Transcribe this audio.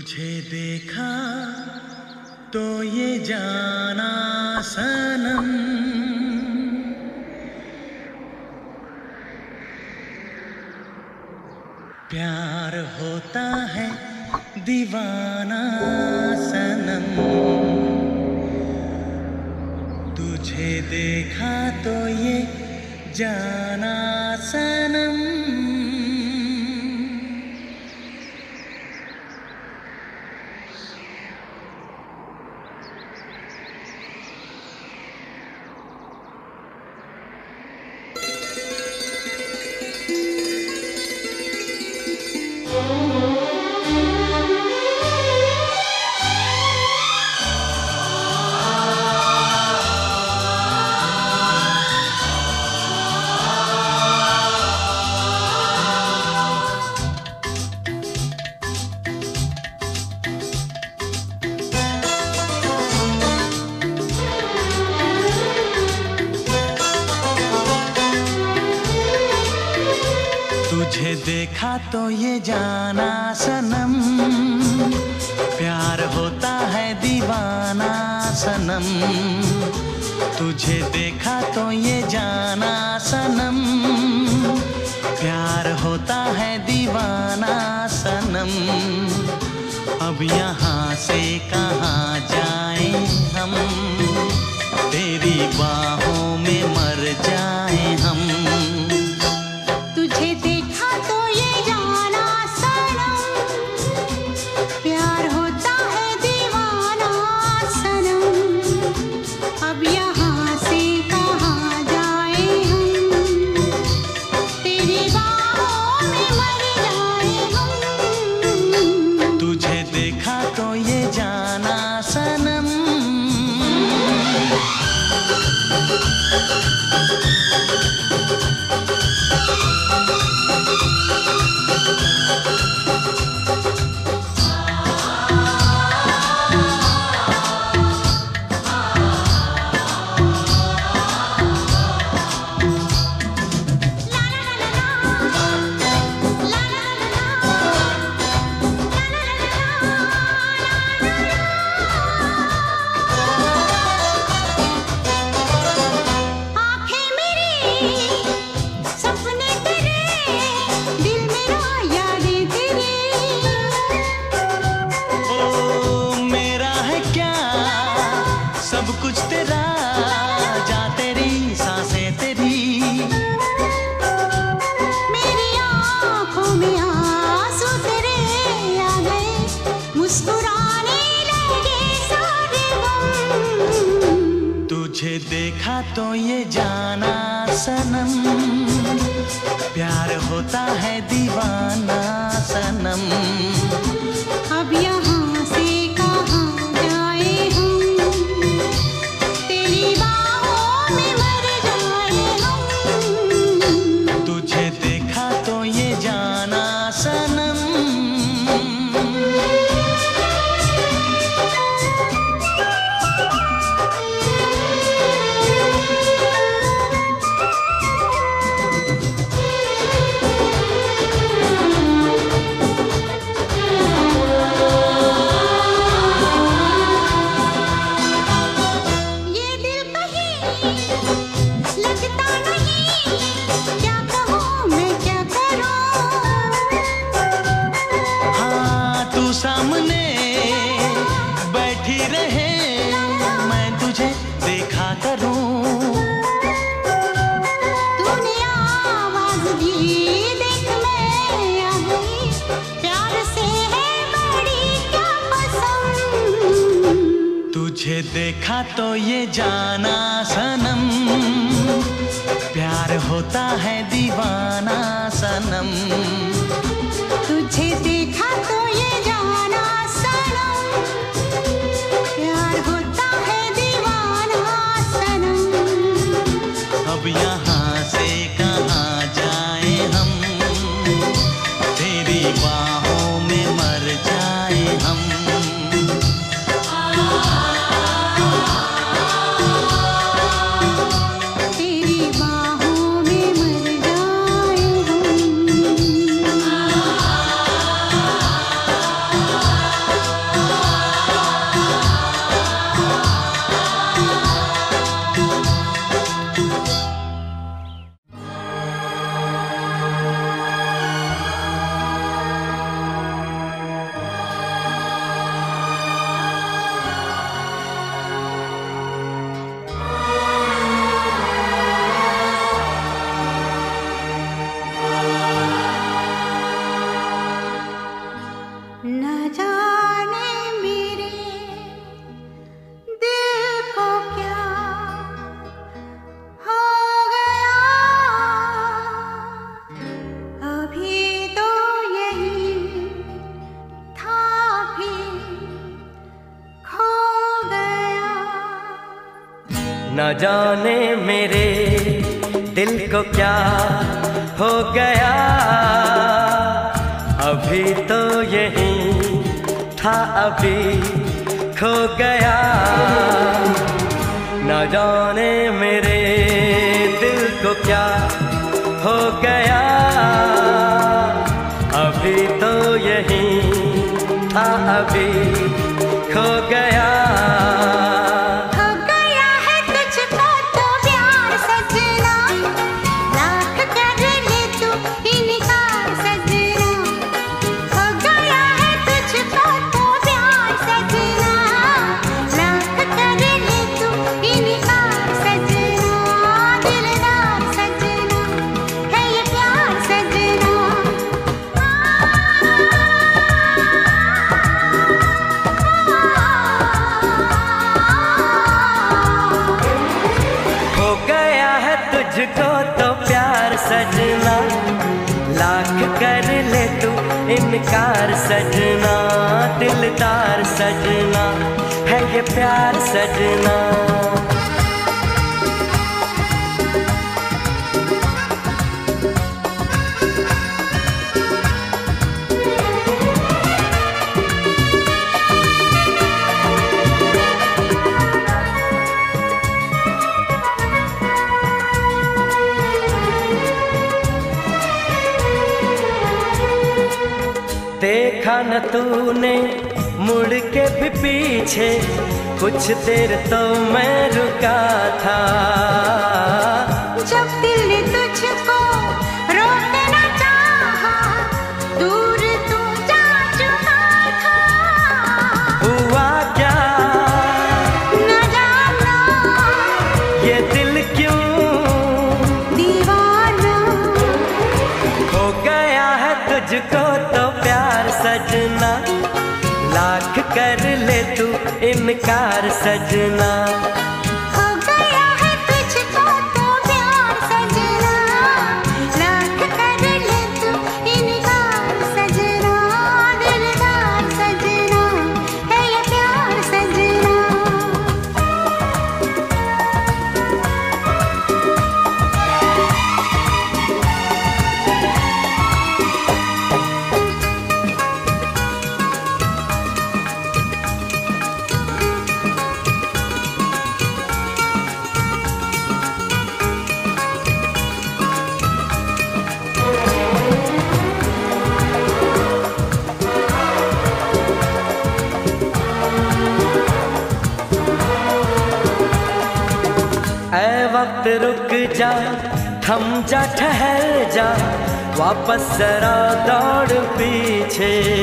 तुझे देखा तो ये जाना सनम, प्यार होता है दीवाना सनम। तुझे देखा तो ये जाना सनम। तुझे देखा तो ये जाना सनम, प्यार होता है दीवाना सनम। तुझे देखा तो ये जाना सनम, प्यार होता है दीवाना सनम। अब यहाँ से कहाँ जाएं हम, तेरी बाहों में मर जाएं हम। तुझे देखा तो ये जाना सनम, प्यार होता है दीवाना सनम। अब यहाँ से कहाँ जाए हम, तेरी बाहों में मर जाए हम। तुझे देखा तो ये जाना सनम। सब कुछ तेरा, जा तेरी सांसें तेरी। मेरी आँखों में आंसू तेरे आ गए, मुस्कुराने लगे सारे गम। तुझे देखा तो ये जाना सनम, प्यार होता है दीवाना सनम। अब यहाँ से कहाँ जाए हम, तेरी बाहों में मर जाए हम। तुझे देखा तो ये जाना सनम। सामने बैठी रहे, मैं तुझे देखा करूं। तूने आवाज दी, देख मैं आ गई, प्यार से है बड़ी क्या पसंद। तुझे देखा तो ये जाना सनम, प्यार होता है दीवाना सनम। तुझे देखा तो ये जाना सनम, प्यार होता है दीवाना सनम। अब यहाँ से कहाँ जाए हम, तेरी बाहों में मर जाए हम। तेरी बाहों में मर जाए हम। न जाने मेरे दिल को क्या हो गया, अभी तो यही था अभी खो गया। न जाने मेरे दिल को क्या हो गया, अभी तो यही था अभी खो गया। तुझको तो प्यार सजना, लाख कर ले तू इनकार सजना, दिलदार सजना है ये प्यार सजना। देखा न तूने मुड़ के भी पीछे, कुछ देर तो मैं रुका था। जब दिल ने तुझको रोकना चाहा, दूर तू जा चुका था। हुआ क्या न जाना, ये दिल क्यों दीवाना हो गया है तुझको तो प्यार सजना, लाख कर ले तू इनकार सजना। हो गया है तुझको तो प्यार सजना, लाख कर ले तू इनकार सजना, दिलदार सजना है ये प्यार सजना। ऐ वक्त रुक जा, थम जा, ठहर जा, वापस जरा दौड़ पीछे।